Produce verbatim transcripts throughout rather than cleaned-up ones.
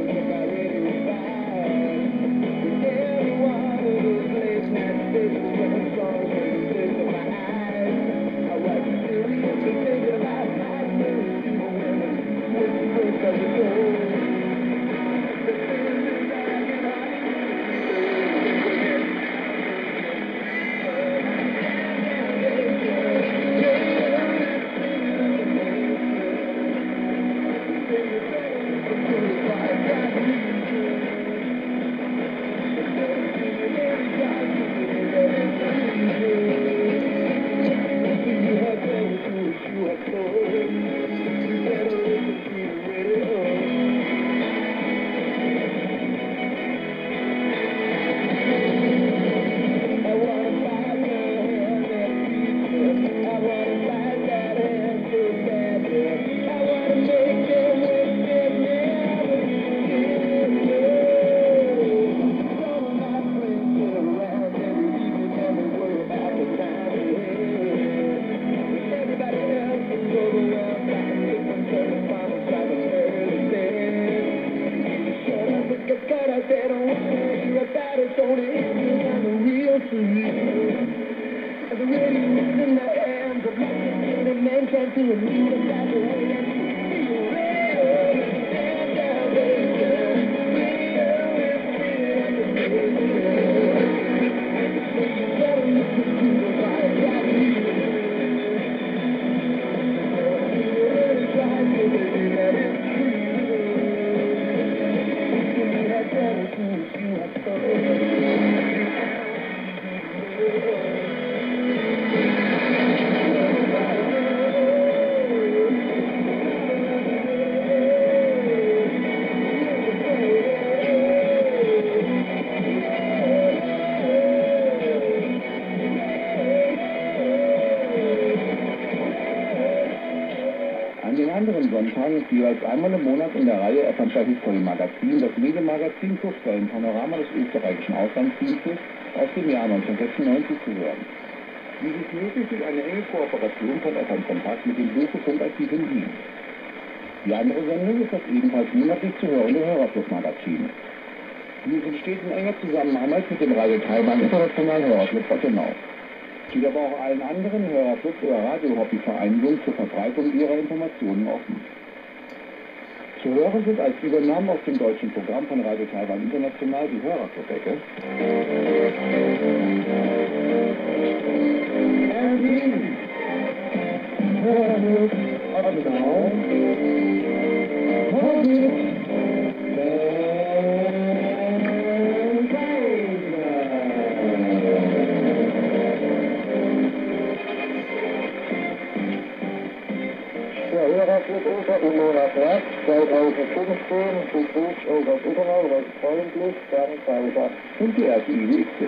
ist jeweils einmal im Monat in der Reihe Adventure History Magazin das Medienmagazin Kurzwellen Panorama des österreichischen Auslandsdienstes aus dem Jahr neunzehnhundertsechsundneunzig zu hören. Dies ist möglich durch eine enge Kooperation von F M Kontakt mit dem Bochum-Archiv in Wien. Die andere Sendung ist das ebenfalls monatlich zu hörende Hörerclub-Magazin. Dies entsteht in enger Zusammenarbeit mit dem Radio Taiwan Internationalen Hörerclub Bottenau. Steht aber auch allen anderen Hörerclubs oder Radio-Hobby-Vereinigungen zur Verbreitung ihrer Informationen offen. Zu hören sind als Übernahmen aus dem deutschen Programm von Radio Taiwan International die Hörerclub-Ecke. Hörerclub unter im Monat März zweitausendfünfzehn begrüßt euch aus Übernau recht freundlich Bernd Kaiser. Und die ersten I W X-Tipps.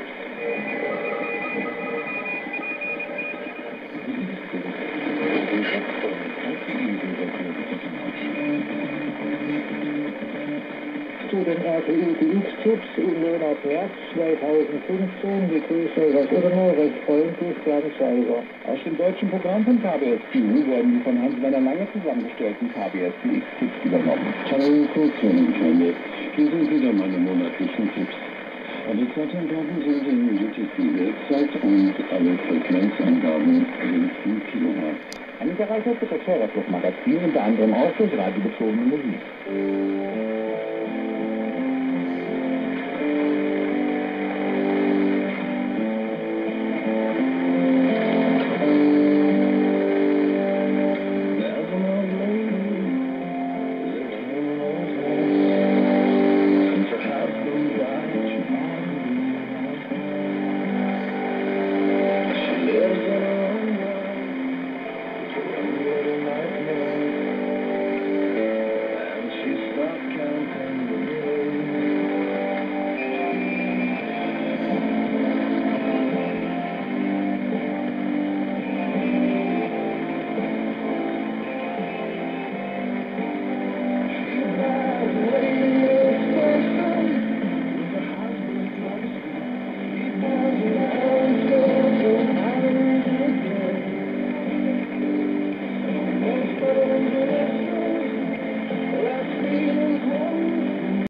Zu den R T I W X-Tipps im Monat März zweitausendfünfzehn begrüßt euch aus Übernau recht freundlich Bernd Kaiser. Aus dem deutschen Programm von K B S Q werden die von Hans-Werner Lange zusammengestellten K B S Q X-Tipps übernommen. Hallo Kurzwellenfreunde, hier sind wieder meine monatlichen Tipps. Alle Zeitangaben sind in U T C Weltzeit und alle Frequenzangaben sind fünf Kilohertz. Angereichert wird das Hörerclub-Magazin unter anderem auch durch radiobezogene Musik.